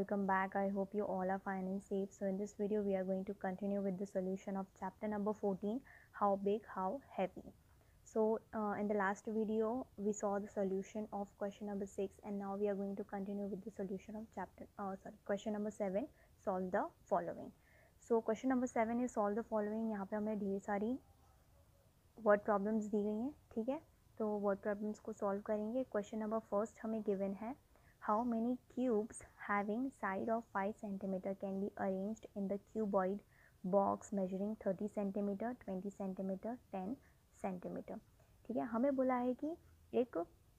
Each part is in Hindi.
welcome back. I hope you all are fine and safe. So in this video we are going to continue with the solution of chapter number 14, how big, how heavy. So in the last video we saw the solution of question number 6, and now we are going to continue with the solution of question number 7, solve the following. So question number 7 is solve the following. यहाँ पे हमें ढेर सारी वर्ड प्रॉब्लम्स दी गई हैं, ठीक है. तो वर्ड प्रॉब्लम्स को सॉल्व करेंगे. क्वेश्चन नंबर फर्स्ट हमें गिवन है, how many cubes having side of 5 centimetre can be arranged in the cuboid box measuring 30 centimetre, 20 centimetre, 10 centimetre. ठीक है, हमें बोला है कि एक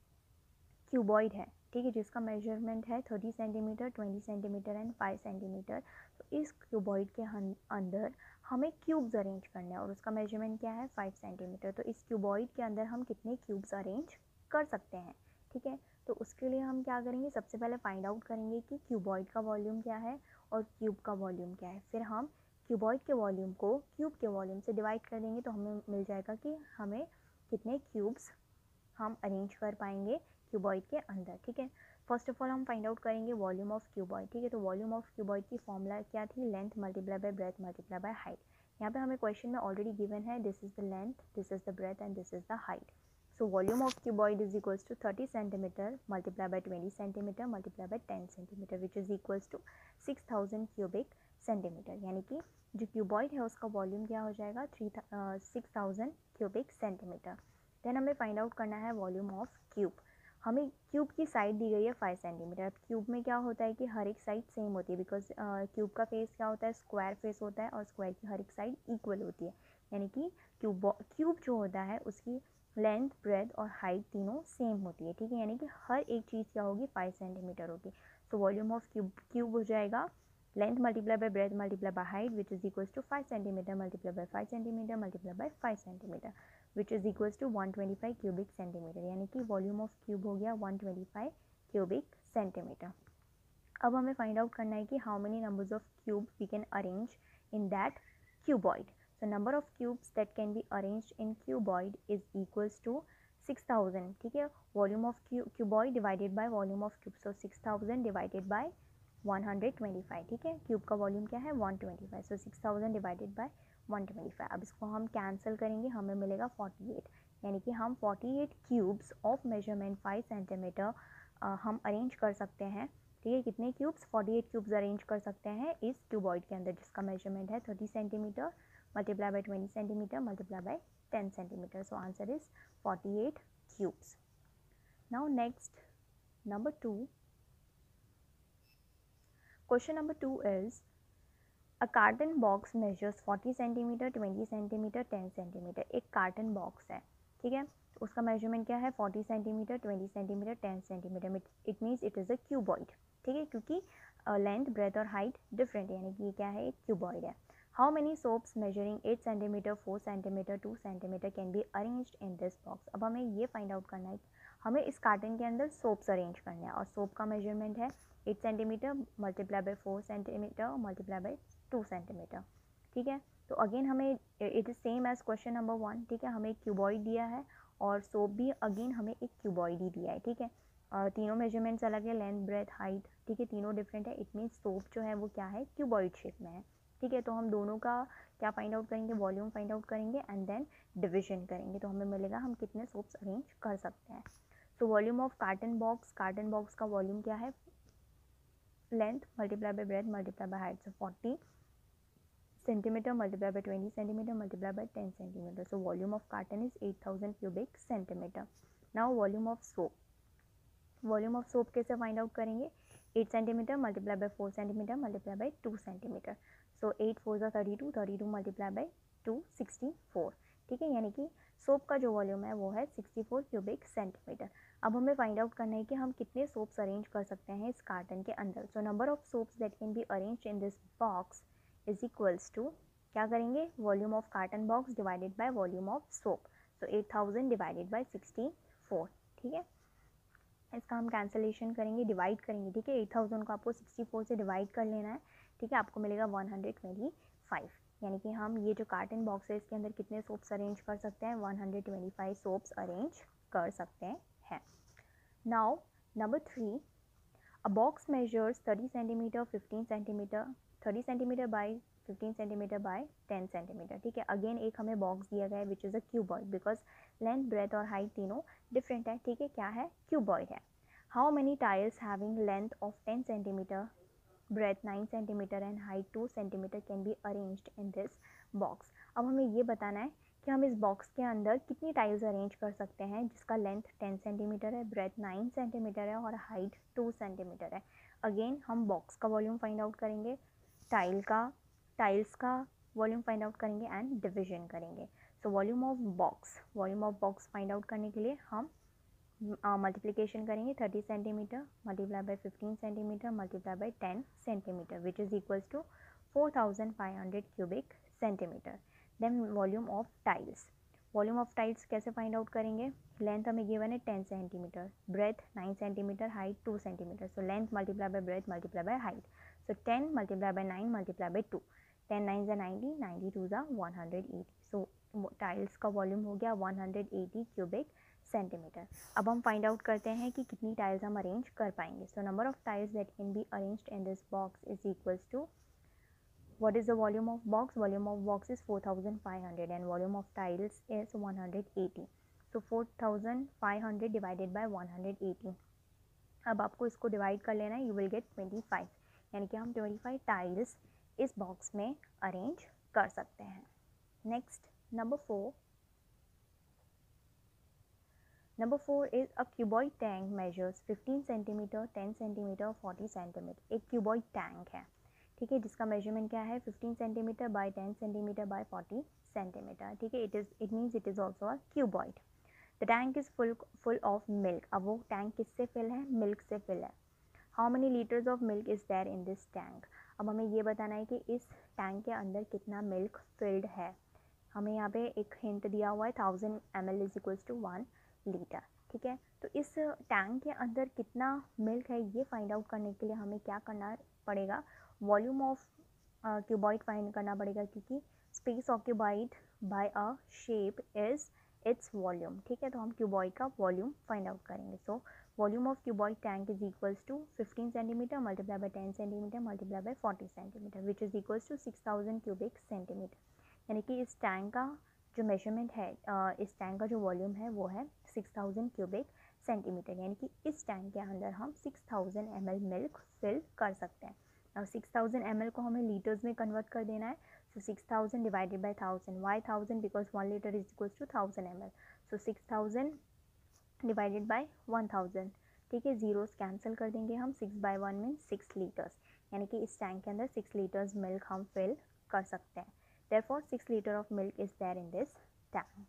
क्यूबॉइड है, ठीक है, जिसका मेजरमेंट है 30 सेंटीमीटर, 20 सेंटीमीटर एंड 5 सेंटीमीटर. तो इस क्यूबॉइड के अंदर हमें क्यूब्स अरेंज करना है और उसका मेजरमेंट क्या है 5 सेंटीमीटर. तो इस क्यूबॉइड के अंदर हम कितने क्यूब्स अरेंज कर सकते हैं, ठीक है. तो उसके लिए हम क्या करेंगे, सबसे पहले फाइंड आउट करेंगे कि क्यूबॉइड का वॉल्यूम क्या है और क्यूब का वॉल्यूम क्या है. फिर हम क्यूबॉइड के वॉल्यूम को क्यूब के वॉल्यूम से डिवाइड कर देंगे, तो हमें मिल जाएगा कि हमें कितने क्यूब्स हम अरेंज कर पाएंगे क्यूबॉइड के अंदर, ठीक है. फर्स्ट ऑफ ऑल हम फाइंड आउट करेंगे वॉल्यूम ऑफ क्यूबॉइड, ठीक है. तो वॉल्यूम ऑफ क्यूबॉइड की फॉर्मूला क्या थी, length multiply by breadth multiply by height. यहाँ पे हमें क्वेश्चन में ऑलरेडी गिवन है, this is the length, this is the breadth and this is the height. So volume of cuboid is equals to 30 centimetre multiply by 20 centimeter multiply by 10 centimetre which is equals to 6000 cubic centimetre. यानी कि जो क्यूबॉइड है उसका वॉल्यूम क्या हो जाएगा 6000 क्यूबिक सेंटीमीटर. देन हमें फाइंड आउट करना है वॉल्यूम ऑफ क्यूब. हमें क्यूब की साइड दी गई है 5 सेंटीमीटर. अब क्यूब में क्या होता है कि हर एक साइड सेम होती है, बिकॉज क्यूब का फेस क्या होता है, स्क्वायर फेस होता है और स्क्वायर की हर एक साइड इक्वल होती है. यानी कि क्यूब जो होता है उसकी लेंथ, ब्रेथ और हाइट तीनों सेम होती है, ठीक है. यानी कि हर एक चीज़ क्या होगी 5 सेंटीमीटर होगी. सो वॉल्यूम ऑफ क्यूब हो जाएगा length multiply by breadth multiply by height which is equals to 5 centimeter multiply by 5 centimeter multiply by 5 centimeter which is equals to 125 cubic centimetre. यानी कि वॉल्यूम ऑफ क्यूब हो गया 125 क्यूबिक सेंटीमीटर. अब हमें फाइंड आउट करना है कि how many numbers of cube we can arrange in that cuboid. So number of cubes that can be arranged in cuboid is equals to 6000, ठीक है. Volume of cuboid divided by volume of cube. So 6000 divided by 125, ठीक है. क्यूब का वॉल्यूम क्या है 125. So 6000 divided by 125. अब इसको हम कैंसिल करेंगे, हमें मिलेगा 48. यानी कि हम 48 क्यूब्स ऑफ मेजरमेंट 5 सेंटीमीटर हम अरेंज कर सकते हैं, ठीक है. कितने क्यूब्स, 48 क्यूब्स अरेंज कर सकते हैं इस क्यूबॉइड के अंदर जिसका मेजरमेंट है 30 centimetre multiply by 20 centimeter multiply by 10 centimeter. So answer is 48 cubes. Now next number 2. Question number 2 is, a carton box measures 40 centimeter, 20 centimetre, 10 centimeter. एक कार्टन बॉक्स है, ठीक है. तो उसका मेजरमेंट क्या है 40 centimeter, 20 centimetre, 10 centimeter. It means it is a cuboid, ठीक है, क्योंकि लेंथ, ब्रेथ और हाइट डिफरेंट है, यानी कि ये क्या है, एक क्यूबॉइड है. How many soaps measuring 8 centimeter, 4 centimeter, 2 centimeter can be arranged in this box. अब हमें ये फाइंड आउट करना है, हमें इस कार्टन के अंदर सोप्स अरेंज करने हैं और सोप का मेजरमेंट है 8 centimeter multiply by 4 centimeter multiply by 2 centimeter, ठीक है. तो अगेन हमें it is same as question number 1, ठीक है. हमें एक क्यूबॉइड दिया है और सोप भी अगेन हमें एक क्यूबॉइड ही दिया है, ठीक है. तीनों मेजरमेंट्स अलग है, लेंथ, ब्रेथ, हाइट, ठीक है, तीनों डिफरेंट है. इट मीन्स सोप जो है वो क्या है, क्यूबॉइड शेप में है, ठीक है. तो हम दोनों का क्या फाइंड आउट करेंगे, वॉल्यूम फाइंड आउट करेंगे एंड देन डिविजन करेंगे, तो हमें मिलेगा हम कितने सोप्स अरेंज कर सकते हैं. So volume of carton box का वॉल्यूम क्या है, length multiply by breadth multiply by height. So 40 centimeter multiply by 20 centimeter multiply by 10 centimeter. So volume of carton is 8000 cubic centimeter. Now volume of soap कैसे फाइंड आउट करेंगे, 8 centimeter multiply by 4 centimeter multiply by 2 centimetre. So 8 4 ज़ा 32, 32 मल्टीप्लाई बाय 2 64, ठीक है. यानी कि सोप का जो वॉल्यूम है वो है 64 क्यूबिक सेंटीमीटर. अब हमें फाइंड आउट करना है कि हम कितने सोप्स अरेंज कर सकते हैं इस कार्टन के अंदर. So number of soaps that can be arranged in this box is equals to, क्या करेंगे, volume of carton box divided by volume of soap. So 8000 divided by 64, ठीक है. इसका हम कैंसलेशन करेंगे, डिवाइड करेंगे, ठीक है. 8000 को आपको 64 से डिवाइड कर लेना है, ठीक है. आपको मिलेगा 125. यानी कि हम ये जो कार्टन बॉक्स है इसके अंदर कितने सोप्स अरेंज कर सकते हैं, 125 सोप्स अरेंज कर सकते हैं. Now number 3, A box measures 30 centimeter, 15 centimeter, 30 centimeter by 15 centimeter by 10 centimeter. ठीक है, अगेन एक हमें बॉक्स दिया गया है which is a cuboid because length breadth और हाइट तीनों डिफरेंट है. ठीक है, क्या है, क्यूबॉइड है. How many tiles having length of 10 centimeter, breadth 9 centimeter and height 2 centimeter can be arranged in this box. अब हमें ये बताना है कि हम इस बॉक्स के अंदर कितनी टाइल्स अरेंज कर सकते हैं जिसका लेंथ 10 सेंटीमीटर है, ब्रेथ 9 सेंटीमीटर है और हाइट 2 सेंटीमीटर है. अगेन हम बॉक्स का वॉल्यूम फाइंड आउट करेंगे, टाइल्स का वॉल्यूम फाइंड आउट करेंगे एंड डिविजन करेंगे. So volume of box find out करने के लिए हम मल्टीप्लिकेशन करेंगे. 30 centimetre multiply by 15 centimetre multiply by 10 centimetre which is equals to 4500 cubic centimetre. Then volume of tiles कैसे फाइंड आउट करेंगे. लेंथ हमें गिवन है 10 centimetre, breadth 9 centimetre, height 2 centimetre. So length multiply by breadth multiply by height. So 10 multiply by 9 multiply by 2. 10 9 ज़ा 90, 90 2 ज़ा 180. सो टाइल्स का वॉल्यूम हो गया 180 क्यूबिक सेंटीमीटर. अब हम फाइंड आउट करते हैं कि कितनी टाइल्स हम अरेंज कर पाएंगे. So number of tiles that can be arranged in this box is equals to what is the volume of box. Volume of box is 4500 and volume of tiles is 180. So 4500 divided by 180. अब आपको इसको डिवाइड कर लेना है, यू विल गेट 25. यानी कि हम 25 टाइल्स इस बॉक्स में अरेंज कर सकते हैं. Next number 4. Number 4 is a cuboid tank measures 15 centimeter, 10 centimeter, 40 centimeter. एक cuboid tank है, ठीक है, जिसका मेजरमेंट क्या है 15 centimetre by 10 centimetre by 40 centimetre. ठीक है, it means it is also a cuboid. The tank is full of milk. अब वो टैंक किससे फिल है, मिल्क से फिल है. How many litres of milk is there in this tank. अब हमें ये बताना है कि इस टैंक के अंदर कितना मिल्क फिल्ड है. हमें यहाँ पे एक हिंट दिया हुआ है 1000 ml is equals to 1 litre. ठीक है, तो इस टैंक के अंदर कितना मिल्क है ये फाइंड आउट करने के लिए हमें क्या करना पड़ेगा, वॉल्यूम ऑफ क्यूबॉइड फाइंड करना पड़ेगा क्योंकि space occupied by a shape is its volume. ठीक है, तो हम क्यूबॉइड का वॉल्यूम फाइंड आउट करेंगे. So volume of cuboid tank is equals to 15 centimetre multiply by 10 centimetre multiply by 40 centimetre which is equals to 6000 cubic centimetre. यानी कि इस टैंक का जो मेजरमेंट है, इस टैंक का जो वॉल्यूम है वो है 6000 क्यूबिक सेंटीमीटर. यानी कि इस टैंक के अंदर हम 6000 ml मिल्क फिल कर सकते हैं. और 6000 ml को हमें लीटर्स में कन्वर्ट कर देना है. So 6000 divided by 1000. Why 1000 because 1 litre is equals to 1000 ml. So 6000 divided by 1000. ठीक है, जीरोस कैंसिल कर देंगे हम. 6 बाय 1 मीन्स 6 लीटर्स. यानी कि इस टैंक के अंदर 6 लीटर्स मिल्क हम फिल कर सकते हैं. Therefore 6 liter of milk is there in this tank.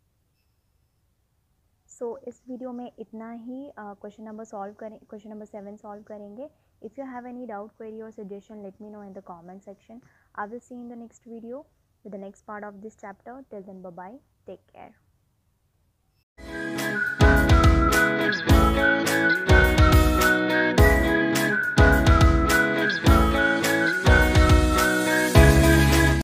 So इस वीडियो में इतना ही. क्वेश्चन नंबर 7 सॉल्व करेंगे. If you have any doubt, query or suggestion, let me know in the comment section. I will see you in the next video with the next part of this chapter. Till then, bye bye. Take care.